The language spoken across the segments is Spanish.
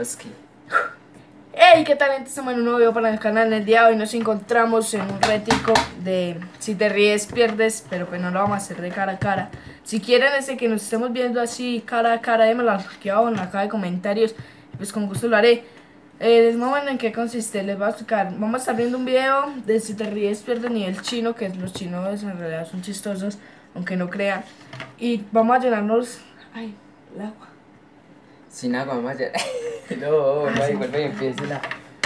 Oski. Hey, ¿qué tal? Estamos en un nuevo video para el canal. En el día de hoy nos encontramos en un retico de si te ríes, pierdes, pero pues no lo vamos a hacer de cara a cara. Si quieren que nos estemos viendo así cara a cara, démelo aquí abajo en la caja de comentarios, pues con gusto lo haré. Les vamos en qué consiste, les voy a explicar. Vamos a estar viendo un video de si te ríes, pierdes nivel chino, que los chinos en realidad son chistosos, aunque no crean. Y vamos a llenarnos, ay, el agua. Sin agua, mamá. Ya. No, vuelve y empieza la.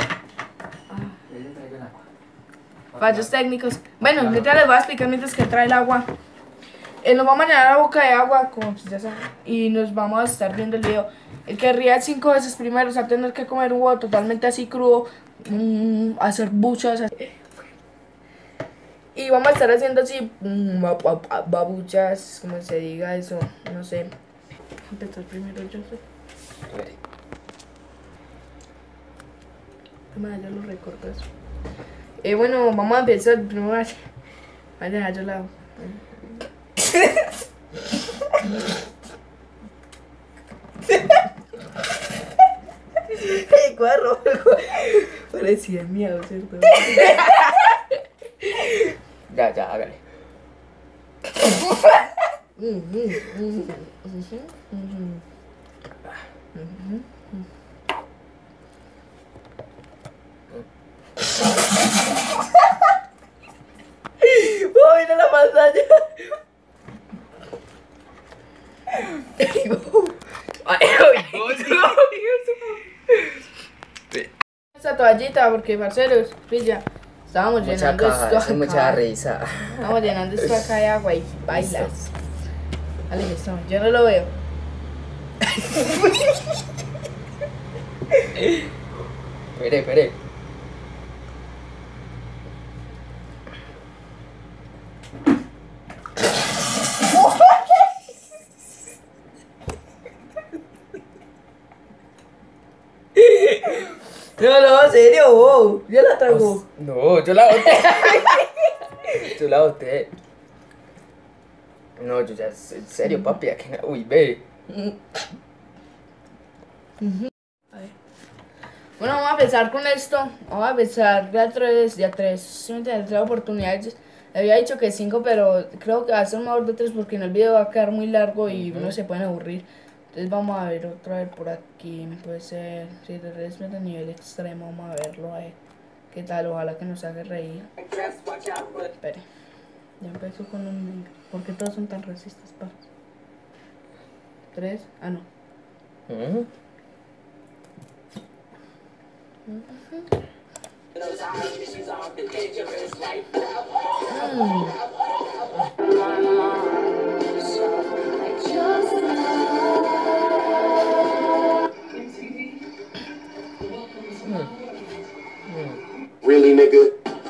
Fallos técnicos. Bueno, ahorita les voy a explicar mientras que trae el agua. Nos vamos a llenar la boca de agua, como pues ya saben, y nos vamos a estar viendo el video. El que ría 5 veces primero, o sea, tener que comer un huevo totalmente así crudo, hacer buchas. Y vamos a estar haciendo así, babuchas, como se diga eso, no sé. Empezar primero yo sé. Ya lo recortas. Bueno, vamos a empezar primero. Vaya, yo la hago. Guarro, parecía miedo, ¿cierto? Ya, hágale. ¡Oh, mira la pantalla! Esta toallita, porque parceros, pilla, estábamos Mucha llenando caja, esto eso es mucha risa. Estamos llenando esto acá de agua y bailas. Dale, listo, yo no lo veo. Espere. No, serio, wow. Yo la trago. No, yo la boté. Yo la boté. No, yo ya, en serio, papi. Aquí, uy, ve. Bueno, vamos a empezar con esto. Vamos a empezar de a tres. Simplemente de 3 oportunidades. Le había dicho que 5, pero creo que va a ser mejor de 3 porque en el video va a quedar muy largo y uno se puede aburrir. Entonces vamos a ver otra vez por aquí. Puede ser, si te ríes de nivel extremo, vamos a verlo a ver qué tal. Ojalá que nos haga reír. Espere. Ya empezó con un... ¿Por qué todos son tan racistas, pa? 3. Ah, no. Really, nigga?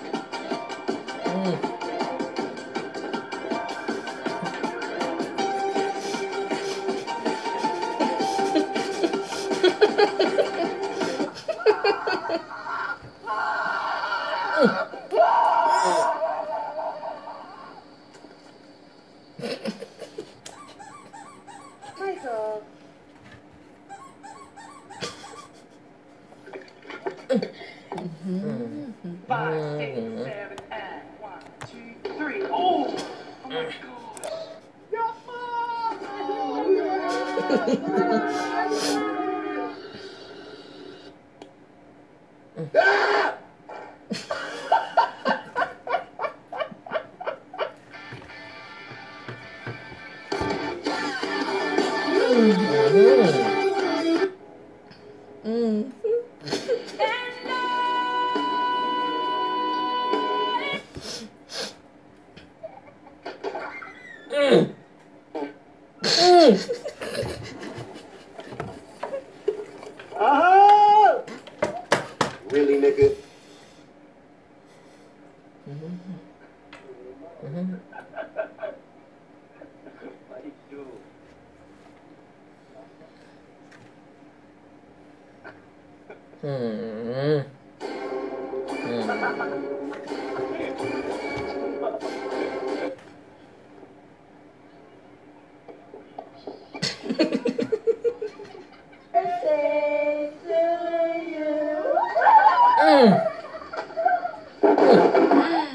Michael. 5, 6, 7, and 1, 2, 3. Oh my gosh. Really, nigga?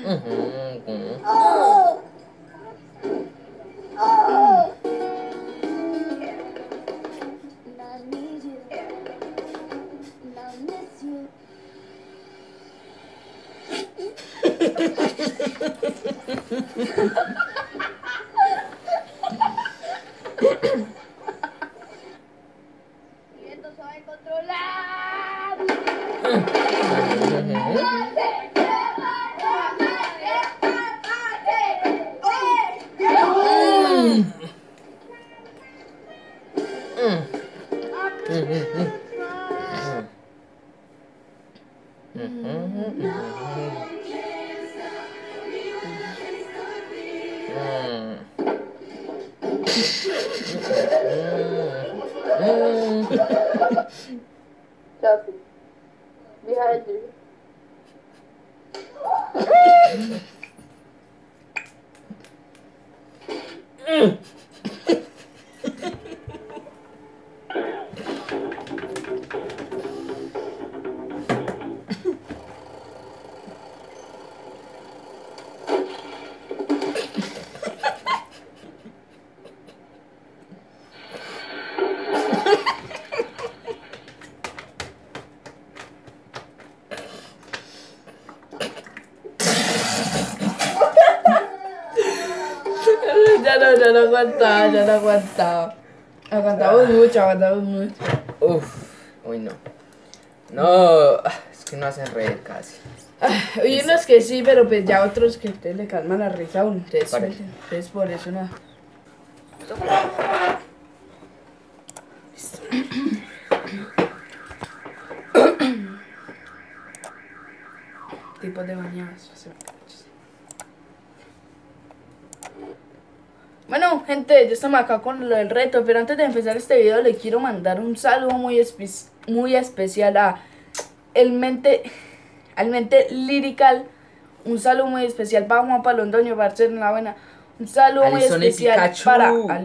Esto se va a controlar. Chelsea, behind you. Ya no aguantaba, ya no aguantaba. Aguantamos mucho. Uf, uy no. No, es que no hacen reír casi. Hay unos que sí, pero pues ya otros que ustedes le calman la risa a uno. Entonces, Vale. entonces por eso no. Tipos de bañadas. Bueno, gente, ya estamos acá con lo del reto, pero antes de empezar este video le quiero mandar un saludo muy especial a al mente Lyrical. Un saludo muy especial para Juanpa Londoño, para ser la buena. Un saludo muy Alison y especial Pikachu. para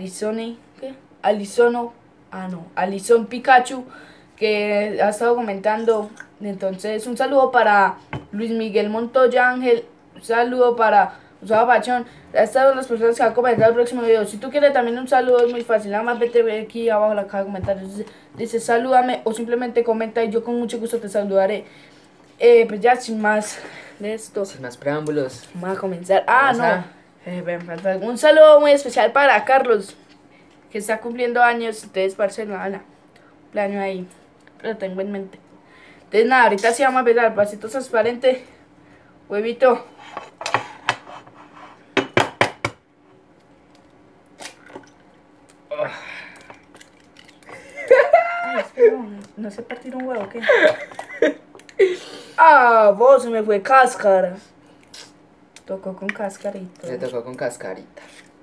Alison Pikachu, que ha estado comentando. Entonces, un saludo para Luis Miguel Montoya Ángel, un saludo para Usaba Pachón. Estas son las personas que van a comentar el próximo video. Si tú quieres también un saludo, es muy fácil. Nada más vete aquí abajo en la caja de comentarios. Dice salúdame o simplemente comenta y yo con mucho gusto te saludaré. Pues ya sin más de esto, Sin más preámbulos. vamos a comenzar. Vamos No. a- Me falta un saludo muy especial para Carlos, que está cumpliendo años. Entonces, Barcelona, cumpleaños ahí. Lo tengo en mente. Entonces, nada, ahorita sí vamos a empezar. Pasito transparente. Huevito. Ay, espera, no sé partir un huevo, ¿qué? Vos se me fue cáscara. Tocó con cascarita. Le tocó con cascarita.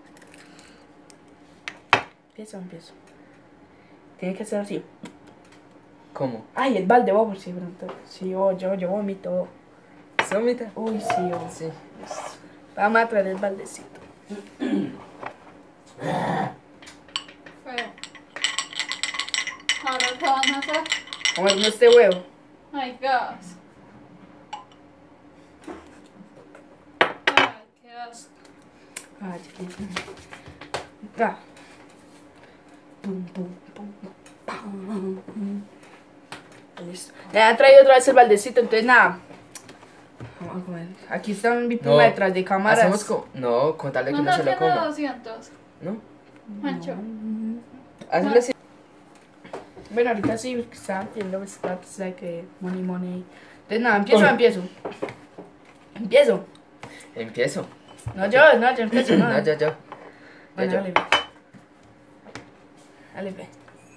Empiezo. Tiene que ser así. ¿Cómo? Ay, el balde, vamos, sí, pronto. Sí, yo vomito. ¿Somita? Uy, sí, Sí. Vamos a traer el baldecito. Feo. Ahora, ¿qué van a hacer? Comernos este huevo. Ay, gas. Ay, qué asco. Ay, qué... Ah. Pum, pum, pum, pam. Listo. Ya han traído otra vez el baldecito, entonces nada. Vamos a comer. Aquí está mi prima detrás de cámaras. Hacemos como... No, con tal de que No no se lo tiene coma. 200. ¿No? Mancho. Hazle así. Bueno, ahorita sí, porque estaba viendo los platos, like que money. Entonces nada, empiezo. Empiezo. No, yo empiezo, no. No, yo. Bueno, yo. dale, ve. Dale, ve.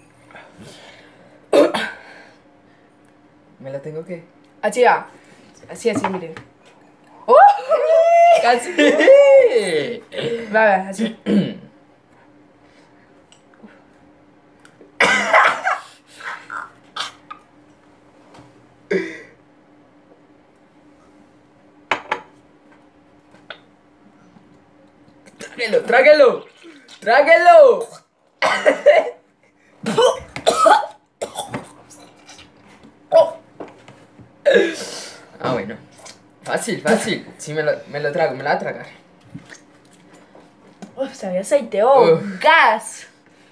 ¿Me la tengo que? Así va. Así, miren. ¡Oh! Casi. Va, así. ¡Tráguelo! Bueno. Fácil, fácil. Sí, me lo trago, me lo voy a tragar. Uf, sabía aceite, oh, Uf. gas.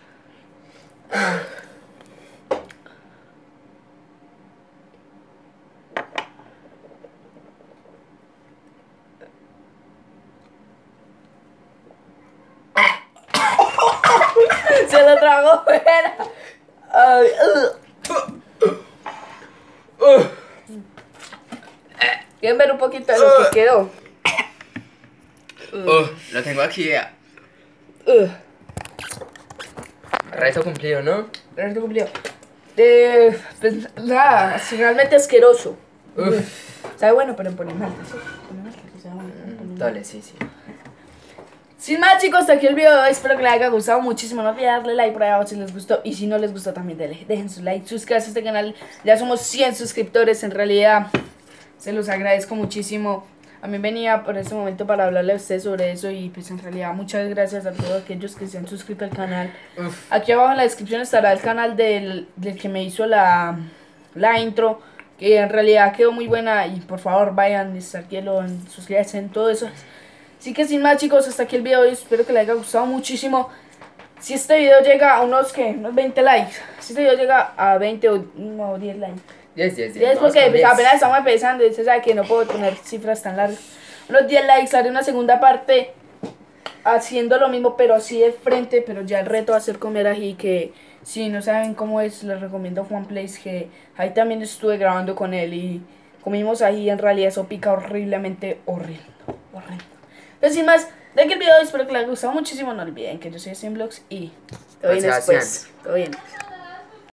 Se lo tragó, era. Ay, ¿Quieren ver un poquito de lo que quedó? Lo tengo aquí ya. Uh, Reto cumplido, ¿no? Reto cumplido. Pues nada, es realmente asqueroso. Sabe bueno, pero pone mal. ¿Sí? Pone mal, que sabe bueno, pero pone mal. Dale, sí, sí. Sin más, chicos, hasta aquí el video de hoy. Espero que les haya gustado muchísimo. No olviden darle like por ahí abajo si les gustó. Y si no les gustó, también dejen su like. Suscríbanse a este canal. Ya somos 100 suscriptores. En realidad, se los agradezco muchísimo. A mí venía por este momento para hablarle a ustedes sobre eso. Y pues en realidad, muchas gracias a todos aquellos que se han suscrito al canal. Aquí abajo en la descripción estará el canal del que me hizo la intro. Que en realidad quedó muy buena. Y por favor, vayan, suscríbanse en todo eso. Así que sin más, chicos, hasta aquí el video de hoy. Espero que les haya gustado muchísimo. Si este video llega a unos 20 likes. Si este video llega a 20 o 10 likes. 10. 10 porque pues, apenas estamos empezando. Y usted sabe que no puedo poner cifras tan largas. Unos 10 likes, haré una segunda parte haciendo lo mismo, pero así de frente. Pero ya el reto va a ser comer ají. Que si no saben cómo es, les recomiendo Juan Place. Que ahí también estuve grabando con él. Y comimos ají. En realidad eso pica horriblemente horrible. Entonces, sin más, de aquí el video, espero que les haya gustado muchísimo. No olviden que yo soy Zenblogs y todo bien Gracias. después. Todo bien.